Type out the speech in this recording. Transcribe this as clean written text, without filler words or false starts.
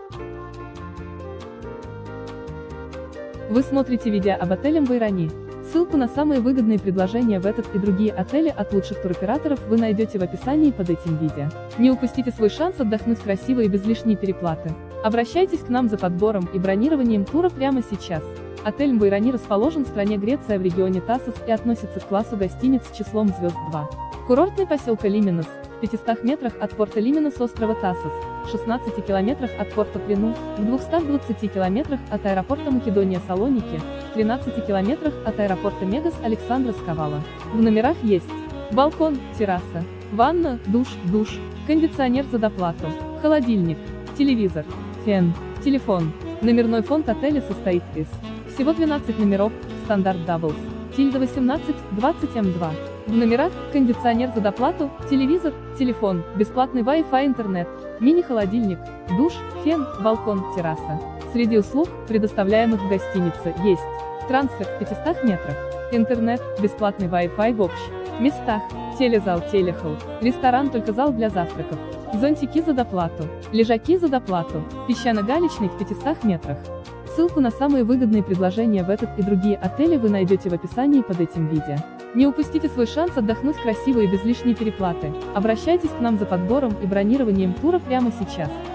Вы смотрите видео об отеле в Иране. Ссылку на самые выгодные предложения в этот и другие отели от лучших туроператоров вы найдете в описании под этим видео. Не упустите свой шанс отдохнуть красиво и без лишней переплаты. Обращайтесь к нам за подбором и бронированием тура прямо сейчас. Отель в Иране расположен в стране Греция в регионе Тассос и относится к классу гостиниц с числом звезд 2. Курортный поселок Лиминос, в 500 метрах от порта Лиминос острова Тассос, в 16 километрах от порта Прину, в 220 километрах от аэропорта Македония Салоники, в 13 километрах от аэропорта Мегас Александра Скавала. В номерах есть балкон, терраса, ванна, душ, кондиционер за доплату, холодильник, телевизор, фен, телефон. Номерной фонд отеля состоит из всего 12 номеров, стандарт Doubles, Тильда 18, 20 М2. В номерах кондиционер за доплату, телевизор, телефон, бесплатный Wi-Fi интернет, мини-холодильник, душ, фен, балкон, терраса. Среди услуг, предоставляемых в гостинице, есть трансфер в 500 метрах, интернет, бесплатный Wi-Fi в общих местах, телезал, телехол, ресторан только зал для завтраков, зонтики за доплату, лежаки за доплату, песчано-галечный в 500 метрах. Ссылку на самые выгодные предложения в этот и другие отели вы найдете в описании под этим видео. Не упустите свой шанс отдохнуть красиво и без лишней переплаты. Обращайтесь к нам за подбором и бронированием тура прямо сейчас.